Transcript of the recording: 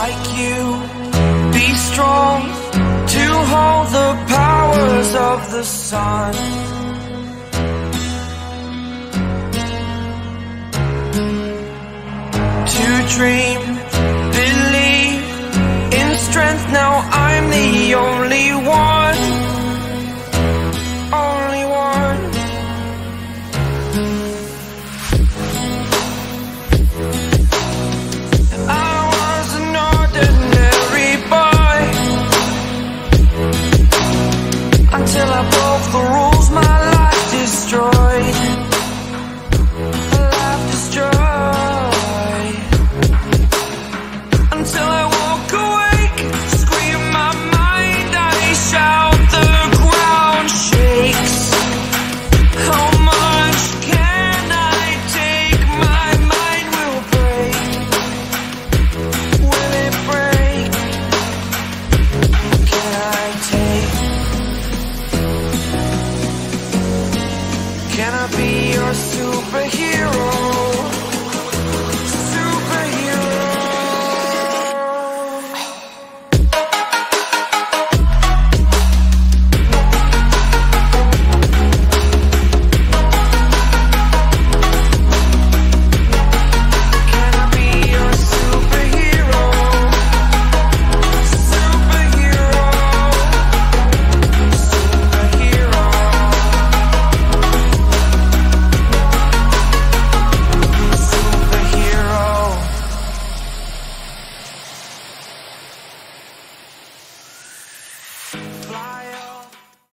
like you, be strong to hold the powers of the sun. To dream, believe in strength, now I'm the only one. Only one. I was an ordinary boy until I broke the rules, my life destroyed. Life destroyed. Until I woke awake, scream my mind, I shout, the ground shakes. How much can I take? My mind will break. Will it break? Can I take? Can I be your superhero?